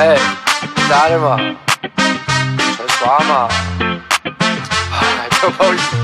哎，咋的嘛？快刷嘛！哎，不好意思。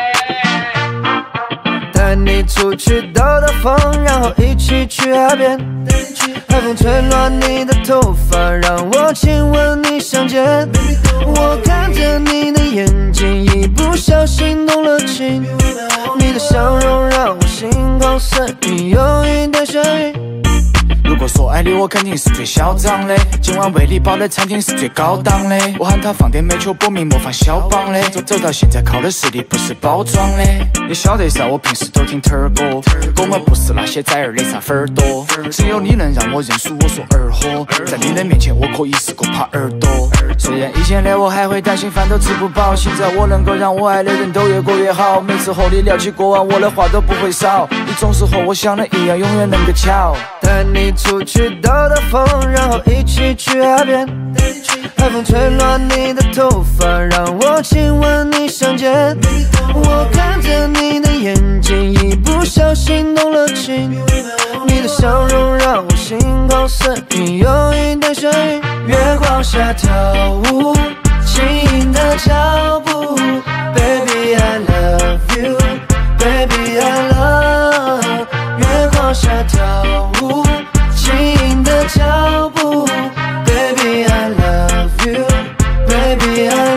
带你出去兜兜风，然后一起去海边。海风吹乱你的头发，让我亲吻你香肩。我看着你的眼睛，一不小心动了情。你的笑容让我心旷神怡，有一点眩晕。 如果说爱你，我肯定是最嚣张的。今晚为你包的餐厅是最高档的。我喊他放点美球，搏命模仿肖邦的。走到现在靠的实力，不是包装的。你晓得噻，我平时都听特儿歌，我们不是那些崽儿的啥粉儿多。只有你能让我认输，我说儿货。在你的面前，我可以是个耙耳朵。虽然以前的我还会担心饭都吃不饱，现在我能够让我爱的人都越过越好。每次和你聊起过往，我的话都不会少。你总是和我想的一样，永远能够巧。 带你出去兜兜风，然后一起去海边。海风吹乱你的头发，让我亲吻你香肩。我看着你的眼睛，一不小心动了情。你的笑容让我心旷神怡，有一点眩晕。月光下跳舞，轻盈的脚步。Baby I love you, Baby I love。月光下跳舞，轻盈的脚步。Baby I love you, Baby I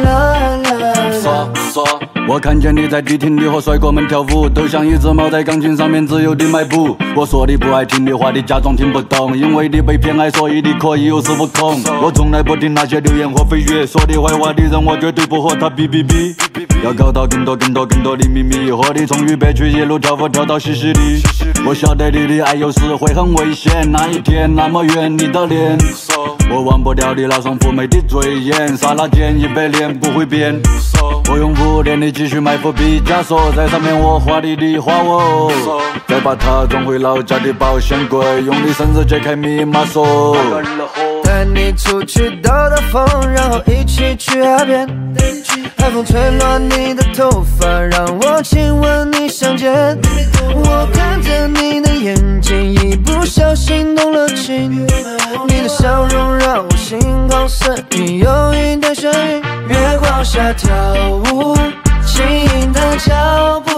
love you。 说，我看见你在迪厅里和帅哥们跳舞，都像一只猫在钢琴上面自由地迈步。我说你不爱听的话，你假装听不懂，因为你被偏爱，所以你可以有恃无恐。我从来不听那些流言和蜚语，说你坏话的人，我绝对不和他比。要搞到更多的秘密，和你从渝北区一路跳舞跳到西西里。我晓得你的爱有时会很危险，那一天那么远，你的脸，我忘不掉你那双妩媚的嘴眼，刹那间100年不会变。我用5年的积蓄买副毕加索，在上面我画你的花纹，再把它装回老家的保险柜，用你生日解开密码锁。 带你出去兜兜风，然后一起去海边。海风吹乱你的头发，让我亲吻你香肩。我看着你的眼睛，一不小心动了情。你的笑容让我心旷神怡，有一点眩晕。月光下跳舞，轻盈的脚步。